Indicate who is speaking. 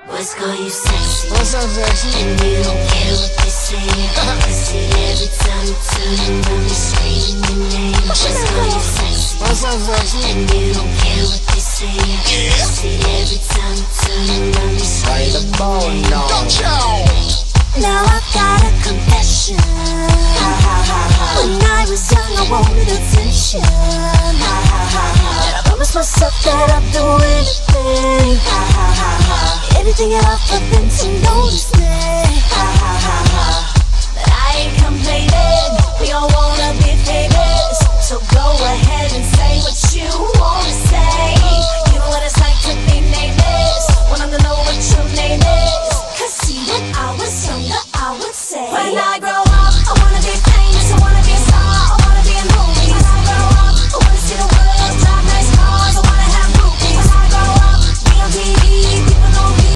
Speaker 1: Boys call you sexy.
Speaker 2: What's up, sexy?
Speaker 1: And you don't care what they say. I see every time you turn around, you scream your name. Boys call you sexy.
Speaker 2: What's up, sexy?
Speaker 1: And you don't care what they say. I see every time you turn around, you scream
Speaker 2: the
Speaker 1: your
Speaker 2: bone,
Speaker 1: name.
Speaker 2: no.
Speaker 1: Now I've got a confession. When I was young, I wanted attention. And I promised myself that I'd do anything at all for them to notice